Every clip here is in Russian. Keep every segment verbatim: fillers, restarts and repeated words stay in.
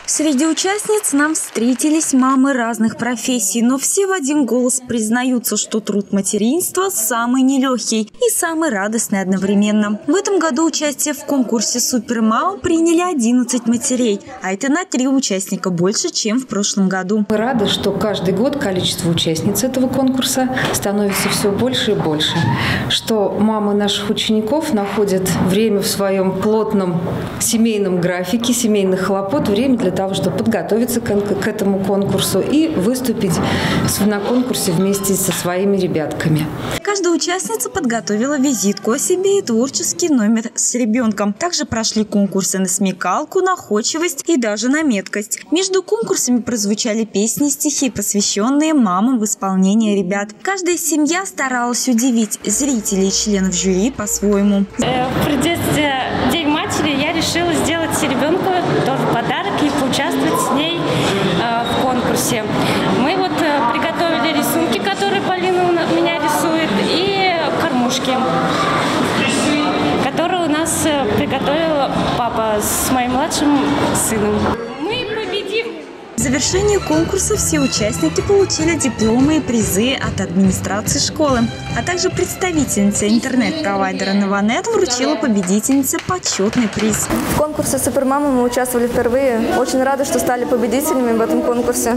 Среди участниц нам встретились мамы разных профессий, но все в один голос признаются, что труд материнства самый нелегкий и самый радостный одновременно. В этом году участие в конкурсе «Супермама» приняли одиннадцать матерей, а это на три участника больше, чем в прошлом году. Мы рады, что каждый год количество участниц этого конкурса становится все больше и больше, что мамы наших учеников находят время в своем плотном семейном графике, семейных хлопот, время для того, чтобы подготовиться к этому конкурсу и выступить на конкурсе вместе со своими ребятками. Каждая участница подготовила визитку о себе и творческий номер с ребенком. Также прошли конкурсы на смекалку, находчивость и даже на меткость. Между конкурсами прозвучали песни и стихи, посвященные мамам в исполнении ребят. Каждая семья старалась удивить зрителей и членов жюри по-своему. В преддверии День матери я решила сделать ребенку тоже подарок и поучаствовать с ней в конкурсе. Мы вот приготовили рисунки, которые Полина у меня рисует, и кормушки, которые у нас приготовил папа с моим младшим сыном. Мы победим! В завершении конкурса все участники получили дипломы и призы от администрации школы, а также представительница интернет-провайдера Нованет вручила победительнице почетный приз. В конкурсе «Супермама» мы участвовали впервые. Очень рады, что стали победителями в этом конкурсе.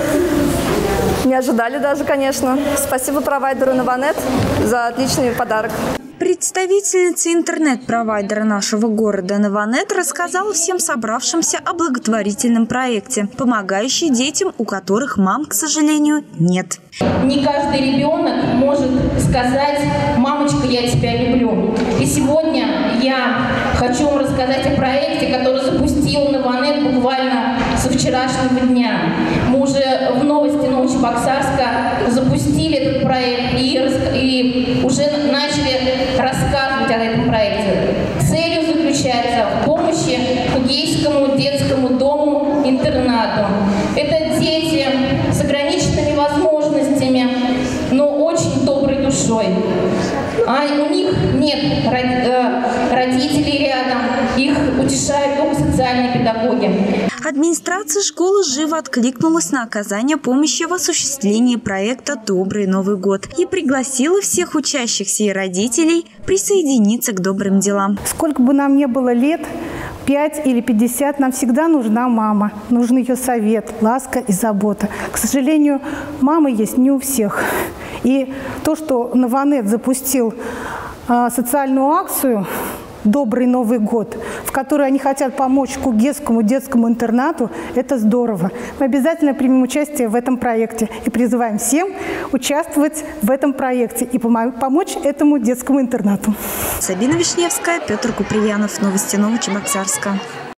Не ожидали даже, конечно. Спасибо провайдеру Нованет за отличный подарок. Представительница интернет-провайдера нашего города Нованет рассказала всем собравшимся о благотворительном проекте, помогающий детям, у которых мам, к сожалению, нет. Не каждый ребенок может сказать: «Мамочка, я тебя люблю». И сегодня я хочу вам рассказать о проекте, который запустил Нованет буквально со вчерашнего дня. Мы уже в новости Новочебоксарска запустили этот проект и, и уже начали рассказывать о этом проекте. Целью заключается в помощи Кугейскому детскому дому-интернату. Это дети с ограниченными возможностями, но очень доброй душой. А у них нет родителей рядом, их утешают только социальные педагоги. Администрация школы живо откликнулась на оказание помощи в осуществлении проекта «Добрый Новый год» и пригласила всех учащихся и родителей присоединиться к добрым делам. Сколько бы нам ни было лет, пять или пятьдесят, нам всегда нужна мама, нужен ее совет, ласка и забота. К сожалению, мамы есть не у всех. И то, что Нованет запустил а, социальную акцию «Добрый Новый год», в которой они хотят помочь Кугейскому детскому интернату, это здорово. Мы обязательно примем участие в этом проекте и призываем всем участвовать в этом проекте и помочь этому детскому интернату. Сабина Вишневская, Петр Куприянов. Новости Новочебоксарска.